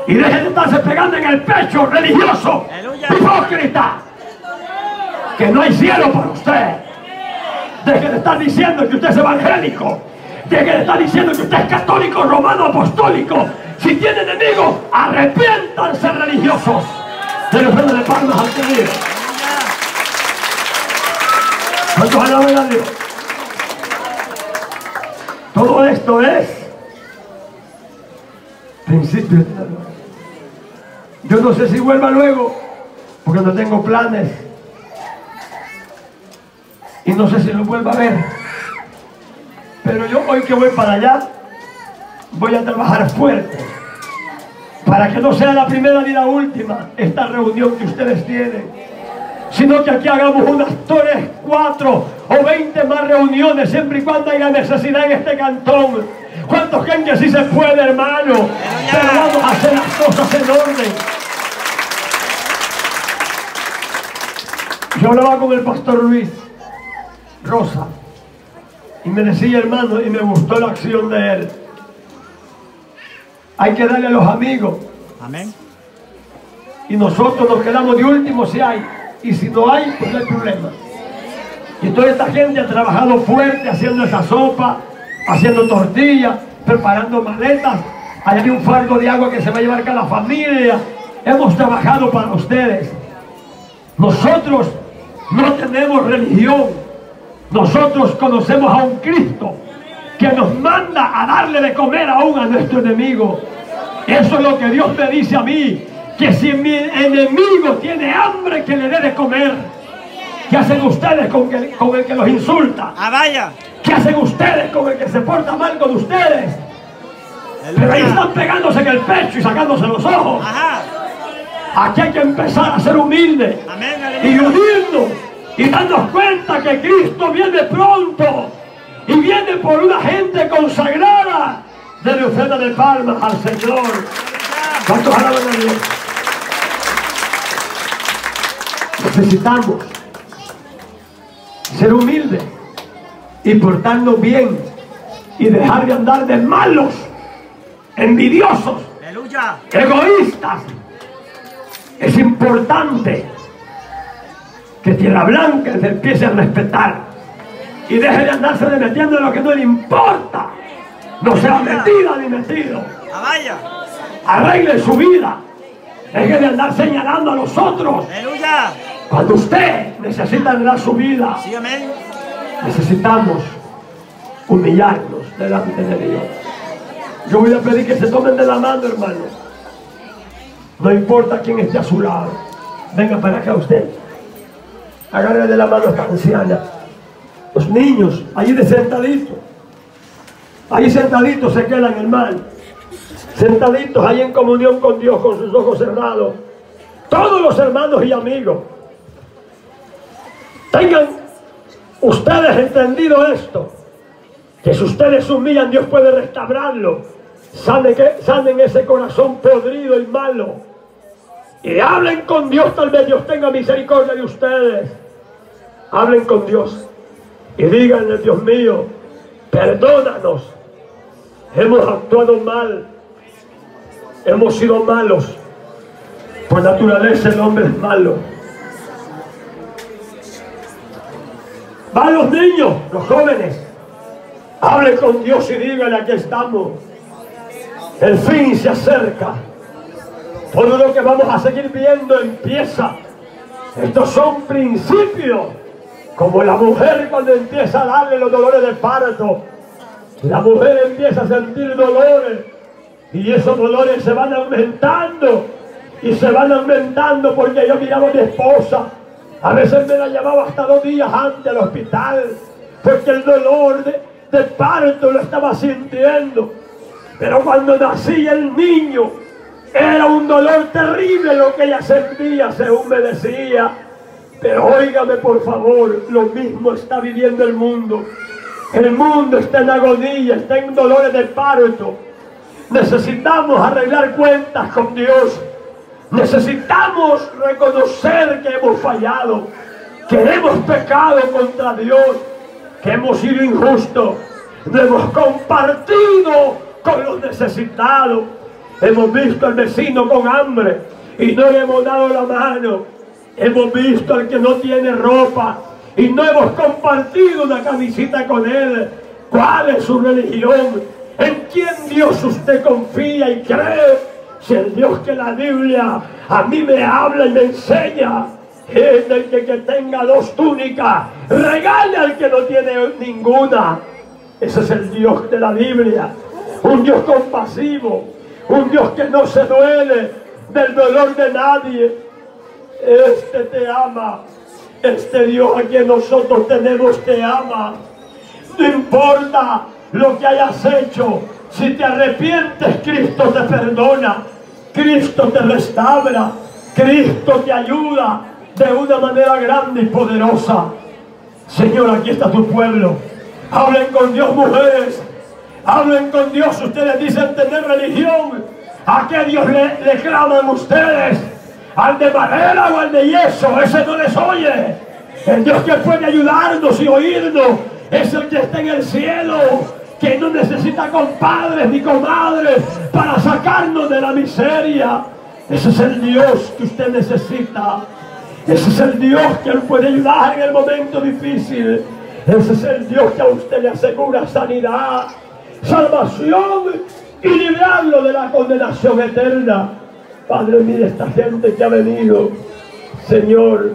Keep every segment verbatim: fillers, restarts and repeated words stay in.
Y dejen de estarse pegando en el pecho, religioso, hipócrita, que no hay cielo para usted. Dejen de estar diciendo que usted es evangélico. Dejen de estar diciendo que usted es católico, romano, apostólico. Si tiene enemigos, arrepiéntanse, religiosos. De los de palmas al que vive. ¿Cuántos alaban a Dios? Todo esto es principio de la gloria. Yo no sé si vuelva luego, porque no tengo planes. Y no sé si lo vuelva a ver. Pero yo hoy que voy para allá, voy a trabajar fuerte. Para que no sea la primera ni la última esta reunión que ustedes tienen. Sino que aquí hagamos unas tres, cuatro o veinte más reuniones, siempre y cuando haya necesidad en este cantón. ¿Cuántos creen que sí se puede, hermano? Pero vamos a hacer las cosas en orden. Yo hablaba con el pastor Luis Rosa y me decía, hermano, y me gustó la acción de él. Hay que darle a los amigos. Amén. Y nosotros nos quedamos de último si hay. Y si no hay, pues no hay problema. Y toda esta gente ha trabajado fuerte haciendo esa sopa, haciendo tortillas, preparando maletas. Hay un fardo de agua que se va a llevar cada familia. Hemos trabajado para ustedes. Nosotros no tenemos religión. Nosotros conocemos a un Cristo que nos manda a darle de comer aún a nuestro enemigo. Eso es lo que Dios me dice a mí, que si mi enemigo tiene hambre, que le dé de comer. ¿Qué hacen ustedes con, que, con el que los insulta? ¡Ah, vaya! ¿Qué hacen ustedes con el que se porta mal con ustedes? Pero ahí están pegándose en el pecho y sacándose los ojos. Ajá. Aquí hay que empezar a ser humildes. Amén, y unirnos y darnos cuenta que Cristo viene pronto y viene por una gente consagrada. Dele ofrenda de palmas al Señor. ¿Cuántos alaban a Dios? Necesitamos ser humildes y portarnos bien y dejar de andar de malos, envidiosos, ¡Aleluya! egoístas. Es importante que Tierra Blanca se empiece a respetar y deje de andarse metiendo en lo que no le importa. No sea metida ni metido. ¡Ah, vaya! Arregle su vida. Deje de andar señalando a los otros. ¡Aleluya! Cuando usted necesita arreglar su vida, Sí, amén. necesitamos humillarnos delante de Dios. Yo voy a pedir que se tomen de la mano, hermano. No importa quién esté a su lado. Venga para acá usted. Agarre de la mano a esta anciana. Los niños, allí de sentaditos. Allí sentaditos se quedan, hermano. Sentaditos ahí en comunión con Dios, con sus ojos cerrados. Todos los hermanos y amigos. Tengan ustedes entendido esto. Que si ustedes se humillan, Dios puede restaurarlo. Sanen, que, sanen ese corazón podrido y malo. Y hablen con Dios, tal vez Dios tenga misericordia de ustedes. Hablen con Dios. Y díganle, Dios mío, perdónanos. Hemos actuado mal. Hemos sido malos. Por naturaleza el hombre es malo. Van los niños, los jóvenes. Hablen con Dios y díganle, aquí estamos. El fin se acerca. Todo lo que vamos a seguir viendo empieza. Estos son principios. Como la mujer cuando empieza a darle los dolores de parto. La mujer empieza a sentir dolores. Y esos dolores se van aumentando. Y se van aumentando porque yo miraba a mi esposa. A veces me la llevaba hasta dos días antes al hospital. Porque el dolor de, de parto lo estaba sintiendo. Pero cuando nacía el niño, era un dolor terrible lo que ella sentía, según me decía. Pero óigame por favor, lo mismo está viviendo el mundo. El mundo está en agonía, está en dolores de parto. Necesitamos arreglar cuentas con Dios. Necesitamos reconocer que hemos fallado, que hemos pecado contra Dios, que hemos sido injustos, no hemos compartido con los necesitados. Hemos visto al vecino con hambre y no le hemos dado la mano. Hemos visto al que no tiene ropa y no hemos compartido una camisita con él. ¿Cuál es su religión? ¿En quién Dios usted confía y cree? Si el Dios que la Biblia a mí me habla y me enseña es el que, que tenga dos túnicas, regale al que no tiene ninguna. Ese es el Dios de la Biblia, un Dios compasivo, un Dios que no se duele del dolor de nadie. Este te ama, este Dios a quien nosotros tenemos te ama. No importa lo que hayas hecho, si te arrepientes, Cristo te perdona, Cristo te restaura, Cristo te ayuda de una manera grande y poderosa. Señor, aquí está tu pueblo. Hablen con Dios, mujeres. Hablen con Dios. Ustedes dicen tener religión. ¿A qué Dios le, le claman ustedes? ¿Al de madera o al de yeso? Ese no les oye. El Dios que puede ayudarnos y oírnos es el que está en el cielo, que no necesita compadres ni comadres para sacarnos de la miseria. Ese es el Dios que usted necesita. Ese es el Dios que Él puede ayudar en el momento difícil. Ese es el Dios que a usted le asegura sanidad, salvación y librarlo de la condenación eterna. Padre, mire esta gente que ha venido. Señor,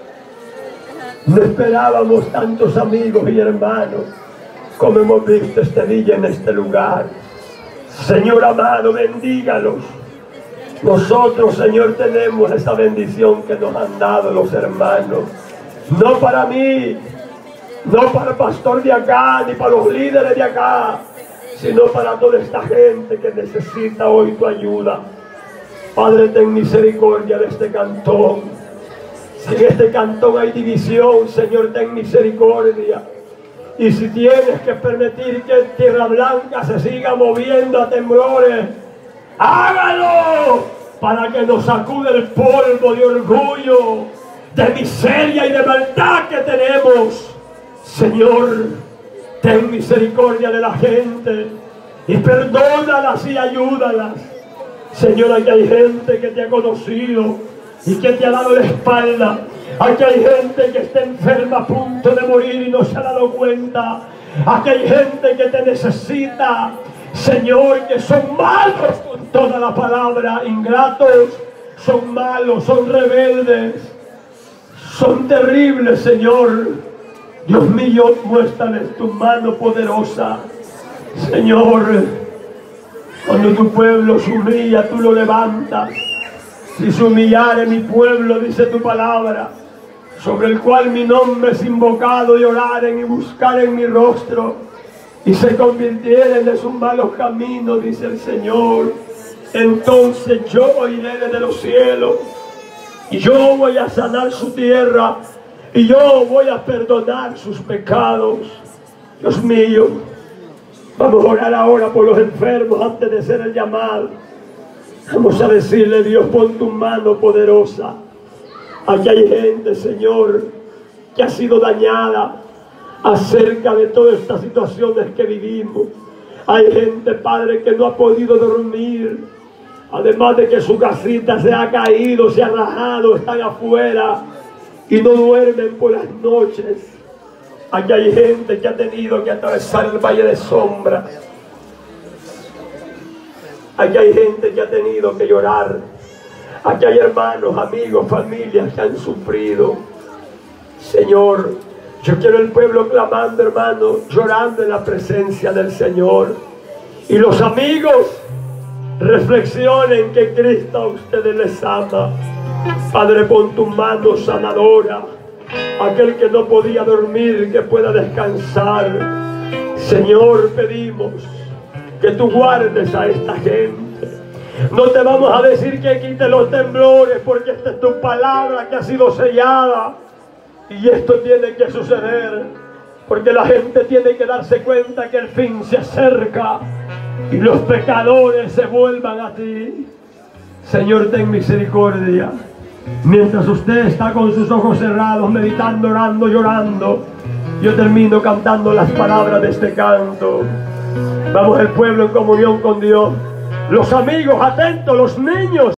no esperábamos tantos amigos y hermanos como hemos visto este día en este lugar. Señor amado, bendígalos. Nosotros, Señor, tenemos esa bendición que nos han dado los hermanos. No para mí, no para el pastor de acá, ni para los líderes de acá, sino para toda esta gente que necesita hoy tu ayuda. Padre, ten misericordia de este cantón. Si en este cantón hay división, Señor, ten misericordia. Y si tienes que permitir que Tierra Blanca se siga moviendo a temblores, hágalo para que nos sacude el polvo de orgullo, de miseria y de maldad que tenemos. Señor, ten misericordia de la gente y perdónalas y ayúdalas. Señor, aquí hay gente que te ha conocido y que te ha dado la espalda. Aquí hay gente que está enferma a punto de morir y no se ha dado cuenta. Aquí hay gente que te necesita. Señor, que son malos con toda la palabra, ingratos, son malos, son rebeldes, son terribles, Señor. Dios mío, muéstrales tu mano poderosa. Señor, cuando tu pueblo se humilla, tú lo levantas. Si se humillare mi pueblo, dice tu palabra, sobre el cual mi nombre es invocado, y oraren y buscaren mi rostro, y se convirtieren de sus malos caminos, dice el Señor, entonces yo oiré desde los cielos, y yo voy a sanar su tierra, y yo voy a perdonar sus pecados. Dios mío, vamos a orar ahora por los enfermos antes de hacer el llamado. Vamos a decirle: Dios, pon tu mano poderosa. Aquí hay gente, Señor, que ha sido dañada acerca de todas estas situaciones que vivimos. Hay gente, Padre, que no ha podido dormir, además de que su casita se ha caído, se ha rajado, están afuera y no duermen por las noches. Aquí hay gente que ha tenido que atravesar el valle de sombra. Aquí hay gente que ha tenido que llorar. Aquí hay hermanos, amigos, familias que han sufrido. Señor, yo quiero el pueblo clamando, hermano, llorando en la presencia del Señor. Y los amigos reflexionen que Cristo a ustedes les ama. Padre, pon tu mano sanadora. Aquel que no podía dormir, que pueda descansar. Señor, pedimos que tú guardes a esta gente. No te vamos a decir que quite los temblores, porque esta es tu palabra que ha sido sellada. Y esto tiene que suceder, porque la gente tiene que darse cuenta que el fin se acerca y los pecadores se vuelvan a ti. Señor, ten misericordia. Mientras usted está con sus ojos cerrados, meditando, orando, llorando, yo termino cantando las palabras de este canto. Vamos, el pueblo en comunión con Dios. Los amigos atentos, los niños.